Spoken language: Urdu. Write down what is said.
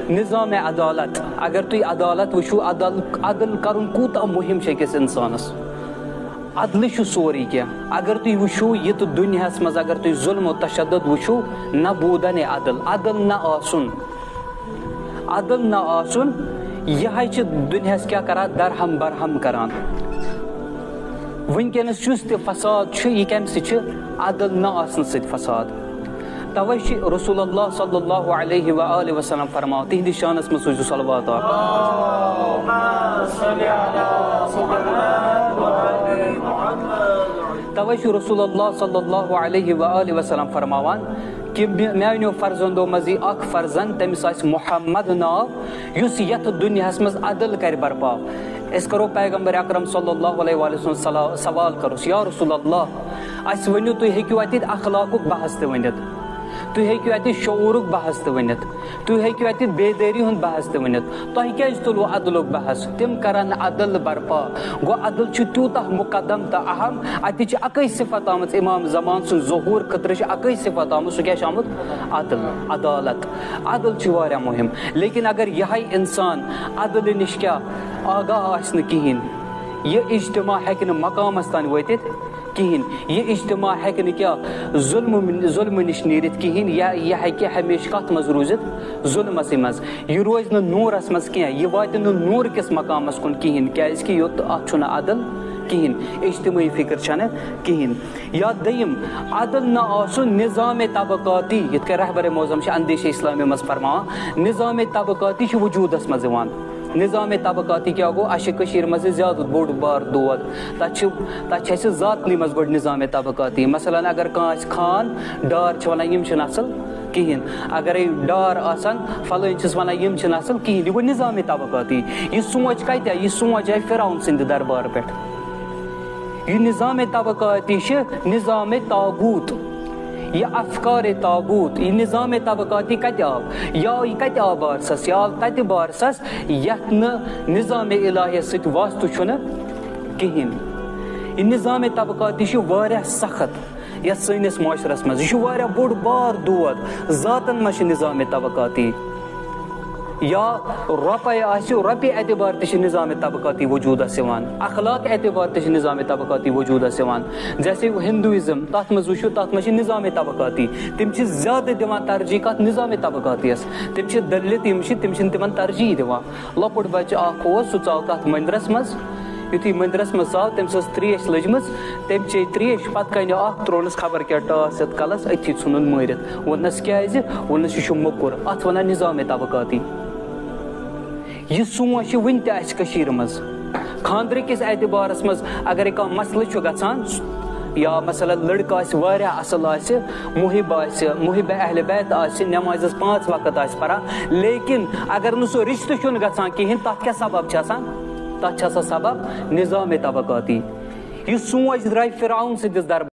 نظام عدالت اگر تھی عدالت وچھو عدل کرن کوتا مہم أکس انسانس عدل سوری کی اگر تھی وچھو یہ دنیا مز اگر تھی ظلم و تشدد وچھو نہ بودن عدل نہ آسن یہ دنیا کیا کران درہم برہم کران ونکس فساد یہ کم سی عدل نہ آسن ست فساد توے رسول اللہ صلی اللہ علیہ وآلہ وسلم فرماؤ تہندی شانس من سوزو صلوات توے رسول اللہ صلی اللہ علیہ وآلہ وسلم فرماوان کہ میانو فرزندو مزی اخ فرزند تمس آس محمد ناو یس یت دنیا مز عدل کر برپا اس کرو پیغمبر اکرم صلی اللہ علیہ وسلم سوال کروس یا رسول اللہ اس ونیو تھی ہیکو اتت اخلاقک بحث تہ ونت تھی ہیکو اتت شعورک بحث تہ ونت تھی ہیکو اتت بیداری ہند بحث تہ ونت تہ کیاز تلو عدلک بحث تم کرن عدل برپا گو عدل تیوتہ مقدم تہ اہم اتہ اکی صفت آمت امام زمان سن ظہور خطر اکی صفت آمت سہ کیا آمت عدل عدالت عدل واریاہ مہم لیکن اگر یہ انسان عدل نش کیا آگاہ آس کہین یہ اجتماع ہیکہ مقامس تان واتت کہین یہ اجتماع ہیکہ کیا ظلم نش نیرت کہین یہ ہیکہ ہمیشہ کت مز روزت ظلمس مز یہ روز نورس مز کی یہ وات نور کس مقامس کن کہین کیاز کہ یوت ات عدل کہین اجتماعی فکر چھنہ کہین یا دیم عدل نہ آسن نظام طبقاتی یت کہ رہبر معظم اندیش اسلامی مز فرماوان نظام طبقاتی وجودس مز یوان نظام طبقاتی کیا گو کشیر مز زیادہ بوڑ بار دود تک ذاتنی مز گوڑ نظام طبقاتی مثلا اگر کانس خان ڈار ونان یم اصل کہین اگر ڈار آسان فلان چس ونان یم اصل کہین یہ گو نظام طبقاتی یہ سوچ کت یہ سوچ آئی فرعون سند دربار پہ یہ نظام طبقاتی نظام طاغوت یہ افکار طاغوت یہ نظام طبقاتی کت آو یا یہ کت آو بارسس یا تت بارسس یت نظام الہیہ ست واسطہ چھن کہین یہ نظام طبقاتی واریاہ سخت یت سنس معاشرس مز یہ واریاہ بوڑ بار دود ذاتن مز نظام طبقاتی یا رۄپیہِ اعتبار تہ نظام طبقاتی وجودس یوان اخلاق اعتبار تہ نظام طبقاتی وجودس یوان جیسے ہندوازم تت مز وچھو تت مز نظام طبقاتی تم زیادہ دِوان ترجیح کت نظام طبقاتیس تم دلت تم تمن ترجیح دِوان لۄکُٹ بچہ اکھ اوس سُہ ژاو تتھ مندرس مز یتھُے مندرس مز ژاو تٔمِس ٲس تریش لٔجمٕژ تٔمۍ چے تریش پتہٕ کنہِ اکھ ترٛوونس خبر کیٛاہ ٹاس یتھ کلس أتھی ژھُنُن مٲرِتھ ووٚننس کیٛازِ ووٚننس یہِ چھُ موٚکُر اتھ ونان نظام طبقاتی یہ سوچ ون تہ مز خاندر کس اعتبارس مز اگر کانٛہہ مسلہٕ گژھان یا مثلا لڑکہ واریاہ اصل محب محب اہل بیت نمازس 5 وقت پران لیکن اگر نہ سہ رشتہ چھُنہٕ گژھان کہین تک کیا سبب تک سبب نظام طبقاتی یہ سوچ درائے فرعون سندس دربار